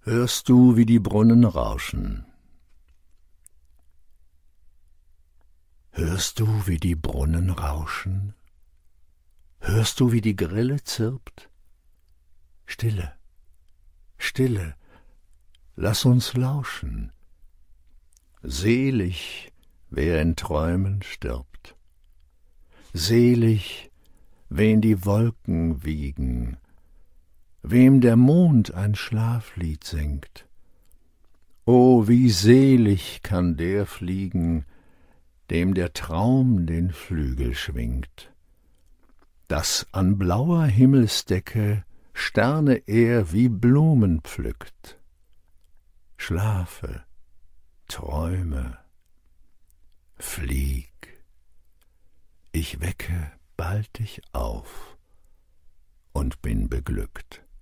Hörst du, wie die Brunnen rauschen? Hörst du, wie die Brunnen rauschen? Hörst du, wie die Grille zirpt? Stille, Stille, lass uns lauschen. Selig, wer in Träumen stirbt. Selig, wen die Wolken wiegen, wem der Mond ein Schlaflied singt. O, wie selig kann der fliegen, dem der Traum den Flügel schwingt, dass an blauer Himmelsdecke Sterne er wie Blumen pflückt. Schlafe, träume, flieg, ich wecke bald dich auf und bin beglückt.